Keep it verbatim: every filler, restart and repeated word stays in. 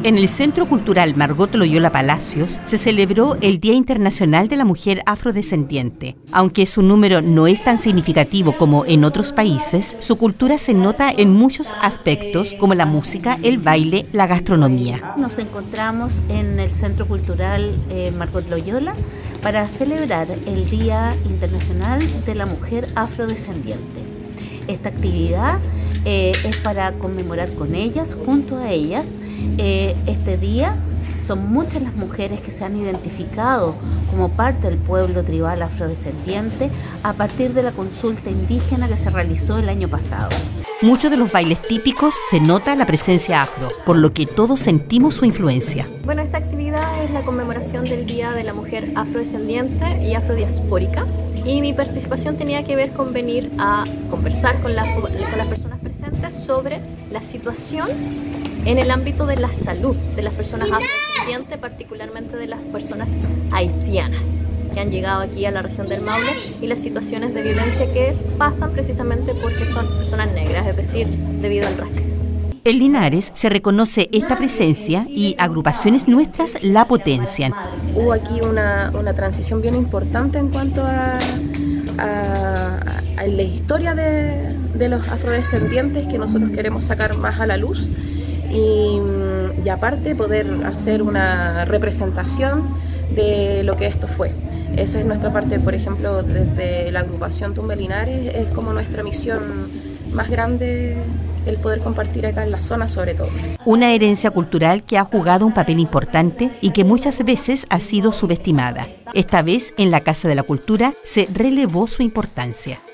En el Centro Cultural Margot Loyola Palacios se celebró el Día Internacional de la Mujer Afrodescendiente. Aunque su número no es tan significativo como en otros países, su cultura se nota en muchos aspectos como la música, el baile, la gastronomía. Nos encontramos en el Centro Cultural eh, Margot Loyola para celebrar el Día Internacional de la Mujer Afrodescendiente. Esta actividad eh, es para conmemorar con ellas, junto a ellas, Eh, este día. Son muchas las mujeres que se han identificado como parte del pueblo tribal afrodescendiente a partir de la consulta indígena que se realizó el año pasado. Muchos de los bailes típicos se nota la presencia afro, por lo que todos sentimos su influencia. Bueno, esta actividad es la conmemoración del Día de la Mujer Afrodescendiente y Afrodiaspórica, y mi participación tenía que ver con venir a conversar con las, con las personas presentes sobre la situación en el ámbito de la salud de las personas afrodescendientes, particularmente de las personas haitianas que han llegado aquí a la región del Maule, y las situaciones de violencia que pasan precisamente porque son personas negras, es decir, debido al racismo. En Linares se reconoce esta presencia y agrupaciones nuestras la potencian. Hubo aquí una, una transición bien importante en cuanto a, a, a la historia de, de los afrodescendientes que nosotros queremos sacar más a la luz. Y, y aparte poder hacer una representación de lo que esto fue. Esa es nuestra parte, por ejemplo, desde la agrupación Tumbes Linares, es como nuestra misión más grande el poder compartir acá en la zona sobre todo. Una herencia cultural que ha jugado un papel importante y que muchas veces ha sido subestimada. Esta vez en la Casa de la Cultura se relevó su importancia.